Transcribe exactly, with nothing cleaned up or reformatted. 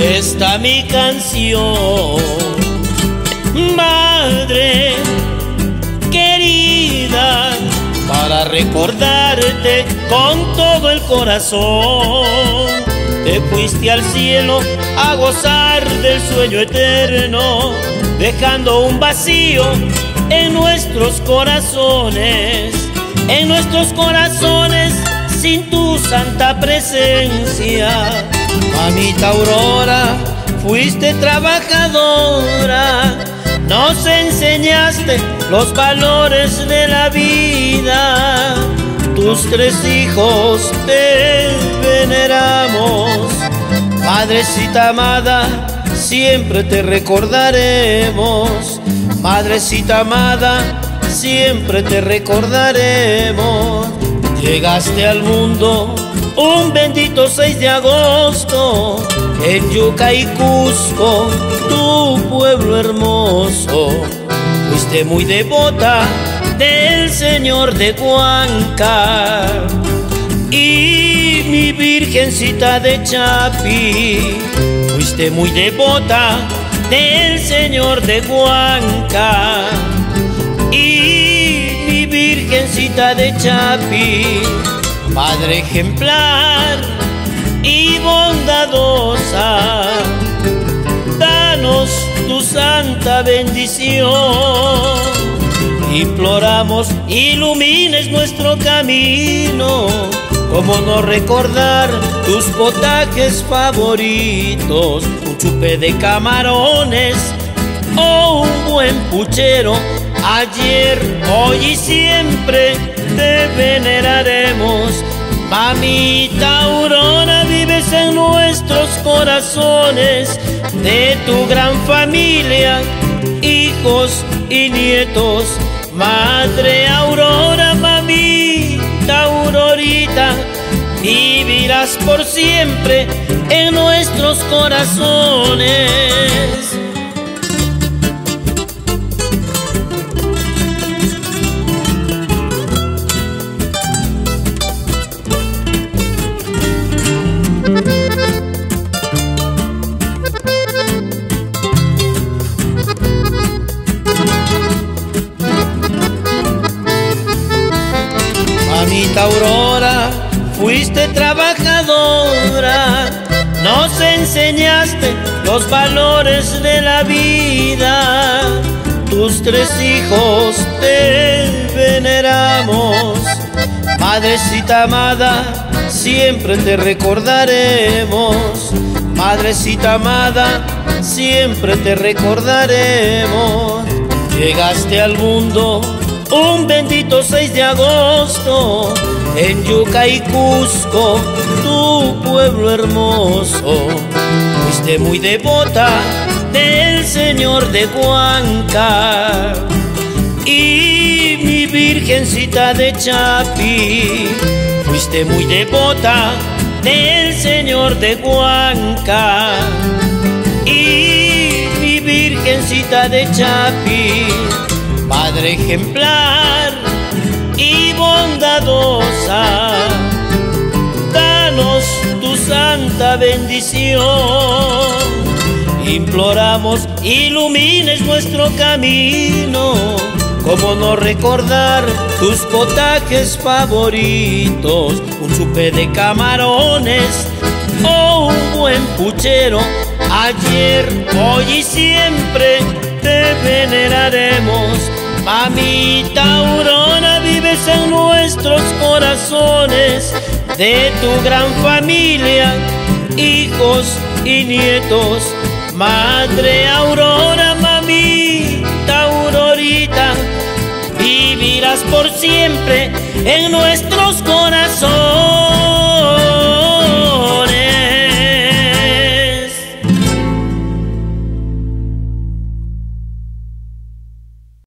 está mi canción. Madre querida, para recordarte con todo el corazón. Te fuiste al cielo a gozar del sueño eterno, dejando un vacío en nuestros corazones, en nuestros corazones sin tu santa presencia. Mamita Aurora, fuiste trabajadora, nos enseñaste los valores de la vida. Tus tres hijos te veneramos. Madrecita amada, siempre te recordaremos. Madrecita amada, siempre te recordaremos. Llegaste al mundo un bendito seis de agosto en Yuca y Cusco, tu pueblo hermoso. Fuiste muy devota del Señor de Huanca y mi Virgencita de Chapi. Fuiste muy devota del Señor de Huanca y mi Virgencita de Chapi. Madre ejemplar y bondadosa, danos tu santa bendición. Imploramos, ilumines nuestro camino. Cómo no recordar tus potajes favoritos, un chupe de camarones o un buen puchero. Ayer, hoy y siempre te veneraremos. Mamita Aurora, vives en nuestros corazones, de tu gran familia, hijos y nietos. Madre Aurora, mamita Aurorita, vivirás por siempre en nuestros corazones. Mamita Aurora, fuiste trabajadora, nos enseñaste los valores de la vida. Tus tres hijos te veneramos. Madrecita amada, siempre te recordaremos. Madrecita amada, siempre te recordaremos. Llegaste al mundo un bendito seis de agosto en Yuca y Cusco, tu pueblo hermoso. Fuiste muy devota del Señor de Huanca y mi Virgencita de Chapi. Fuiste muy devota del Señor de Huanca y mi Virgencita de Chapi. Madre ejemplar y bondadosa, danos tu santa bendición. Imploramos, ilumines nuestro camino. Cómo no recordar tus potajes favoritos, un chupe de camarones o un buen puchero. Ayer, hoy y siempre te veneraremos. Mamita Aurora, vives en nuestros corazones, de tu gran familia, hijos y nietos. Madre Aurora, mamita Aurorita, vivirás por siempre en nuestros corazones.